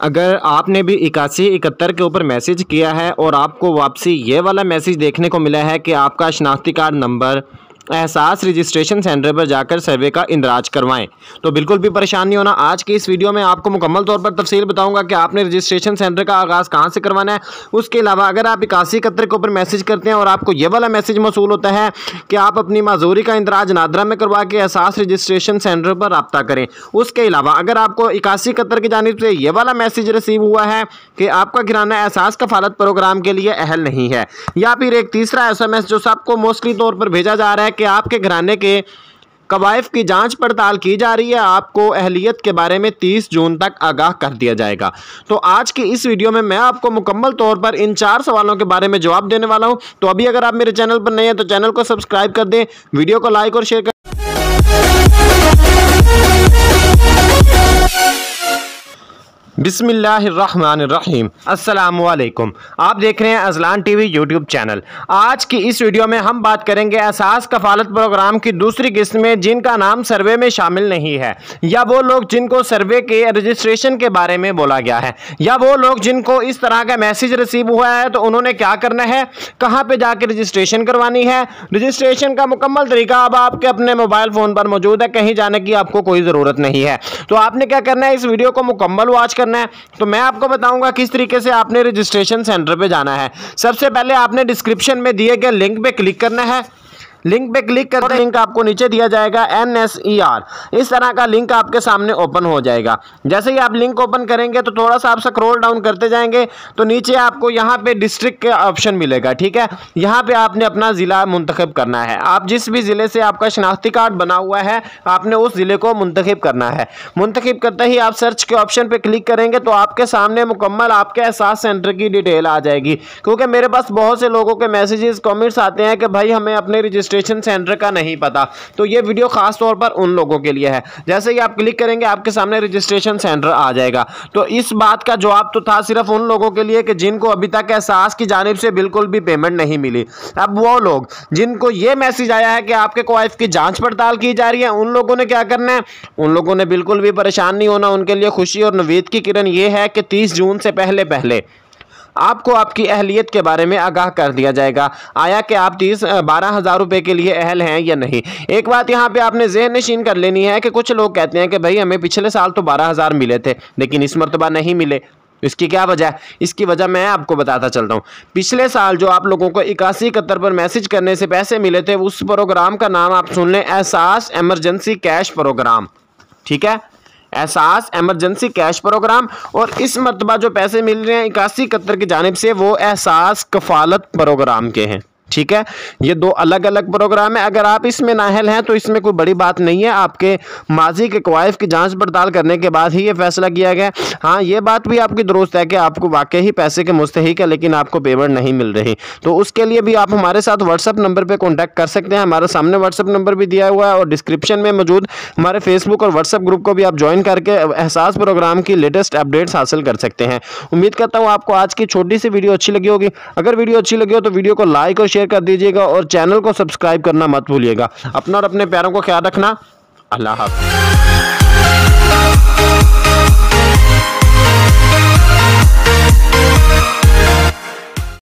अगर आपने भी 8171 के ऊपर मैसेज किया है और आपको वापसी ये वाला मैसेज देखने को मिला है कि आपका शनाख्ती card number Ehsaas registration centre पर जाकर सर्वे का इंदराज करवाएं, तो बिल्कुल भी परेशान नहीं होना। आज की इस वीडियो में आपको मुकम्मल तौर पर तफसील बताऊंगा कि आपने रजिस्ट्रेशन सेंटर का आगाज़ कहां से करवाना है। उसके अलावा अगर आप 8171 के ऊपर मैसेज करते हैं और आपको ये वाला मैसेज मौसूल होता है कि आप अपनी माजूरी का इंदराज नादरा में करवा के एहसास रजिस्ट्रेशन सेंटर पर रब्ता करें। उसके अलावा अगर आपको 8171 की जानिब से ये वाला मैसेज रिसीव हुआ है कि आपका घराना एहसास कफालत प्रोग्राम के लिए अहल नहीं है, या फिर एक तीसरा SMS जो सबको मोस्टली तौर पर भेजा जा रहा है कि आपके घराने के कवायफ की जांच पड़ताल की जा रही है, आपको अहलियत के बारे में 30 जून तक आगाह कर दिया जाएगा। तो आज की इस वीडियो में मैं आपको मुकम्मल तौर पर इन 4 सवालों के बारे में जवाब देने वाला हूं। तो अभी अगर आप मेरे चैनल पर नए हैं तो चैनल को सब्सक्राइब कर दें, वीडियो को लाइक और शेयर कर। बिस्मिल्लाहिर्रहमानिर्रहीम, अस्सलामुअलैकुम। आप देख रहे हैं अज़लान टीवी यूट्यूब चैनल। आज की इस वीडियो में हम बात करेंगे एहसास कफालत प्रोग्राम की दूसरी किस्त में जिनका नाम सर्वे में शामिल नहीं है, या वो लोग जिनको सर्वे के रजिस्ट्रेशन के बारे में बोला गया है, या वो लोग जिनको इस तरह का मैसेज रिसीव हुआ है तो उन्होंने क्या करना है, कहाँ पर जाकर रजिस्ट्रेशन करवानी है। रजिस्ट्रेशन का मुकम्मल तरीका अब आपके अपने मोबाइल फ़ोन पर मौजूद है, कहीं जाने की आपको कोई ज़रूरत नहीं है। तो आपने क्या करना है, इस वीडियो को मुकम्मल वॉच करना है। तो मैं आपको बताऊंगा किस तरीके से आपने रजिस्ट्रेशन सेंटर पे जाना है। सबसे पहले आपने डिस्क्रिप्शन में दिए गए लिंक पे क्लिक करना है। लिंक पे क्लिक करते लिंक आपको नीचे दिया जाएगा NSER, इस तरह का लिंक आपके सामने ओपन हो जाएगा। जैसे ही आप लिंक ओपन करेंगे तो थोड़ा सा आप स्क्रॉल डाउन करते जाएंगे तो नीचे आपको यहाँ पे डिस्ट्रिक्ट का ऑप्शन मिलेगा। ठीक है, यहाँ पे आपने अपना ज़िला मुंतखब करना है। आप जिस भी ज़िले से आपका शनाख्ती कार्ड बना हुआ है आपने उस ज़िले को मुंतखब करना है। मुंतखब करते ही आप सर्च के ऑप्शन पर क्लिक करेंगे तो आपके सामने मुकम्मल आपके एहसास सेंटर की डिटेल आ जाएगी। क्योंकि मेरे पास बहुत से लोगों के मैसेजेस कमेंट्स आते हैं कि भाई हमें अपने रजिस्ट्रेशन सेंटर का नहीं पता, तो ये वीडियो खास तौर पर उन लोगों के लिए है। जैसे ही आप क्लिक करेंगे आपके सामने रजिस्ट्रेशन सेंटर आ जाएगा। तो इस बात का जवाब तो था सिर्फ उन लोगों के लिए कि जिनको अभी तक एहसास की जानिब से बिल्कुल भी पेमेंट नहीं मिली। अब वो लोग जिनको ये मैसेज आया है कि आपके कवायद की जांच पड़ताल की जा रही है, उन लोगों ने क्या करना है, उन लोगों ने बिल्कुल भी परेशान नहीं होना। उनके लिए खुशी और नवीद की किरण ये है कि 30 जून से पहले पहले आपको आपकी अहलियत के बारे में आगाह कर दिया जाएगा, आया कि आप 12,000 रुपये के लिए अहल हैं या नहीं। एक बात यहाँ पे आपने ज़हन नशीन कर लेनी है कि कुछ लोग कहते हैं कि भाई हमें पिछले साल तो 12,000 मिले थे लेकिन इस मरतबा नहीं मिले। इसकी क्या वजह है? इसकी वजह मैं आपको बताता चलता हूँ। पिछले साल जो आप लोगों को 8171 पर मैसेज करने से पैसे मिले थे, उस प्रोग्राम का नाम आप सुन लें, एहसास एमरजेंसी कैश प्रोग्राम। ठीक है, एहसास एमरजेंसी कैश प्रोग्राम। और इस मरतबा जो पैसे मिल रहे हैं 8171 की जानिब से वो एहसास कफालत प्रोग्राम के हैं। ठीक है, ये 2 अलग अलग प्रोग्राम है। अगर आप इसमें नाअहल हैं तो इसमें कोई बड़ी बात नहीं है, आपके माजी के कवायद की जांच पड़ताल करने के बाद ही ये फैसला किया गया। हाँ, ये बात भी आपकी दुरुस्त है कि आपको वाकई ही पैसे के मुस्तहिक है लेकिन आपको पेमेंट नहीं मिल रही। तो उसके लिए भी आप हमारे साथ व्हाट्सअप नंबर पर कॉन्टैक्ट कर सकते हैं। हमारे सामने व्हाट्सअप नंबर भी दिया हुआ है और डिस्क्रिप्शन में मौजूद हमारे फेसबुक और व्हाट्सअप ग्रुप को भी आप ज्वाइन करके एहसास प्रोग्राम की लेटेस्ट अपडेट्स हासिल कर सकते हैं। उम्मीद करता हूँ आपको आज की छोटी सी वीडियो अच्छी लगी होगी। अगर वीडियो अच्छी लगी हो तो वीडियो को लाइक और शेयर कर दीजिएगा और चैनल को सब्सक्राइब करना मत भूलिएगा। अपना और अपने प्यारों को ख्याल रखना। अल्लाह हाफ़िज़।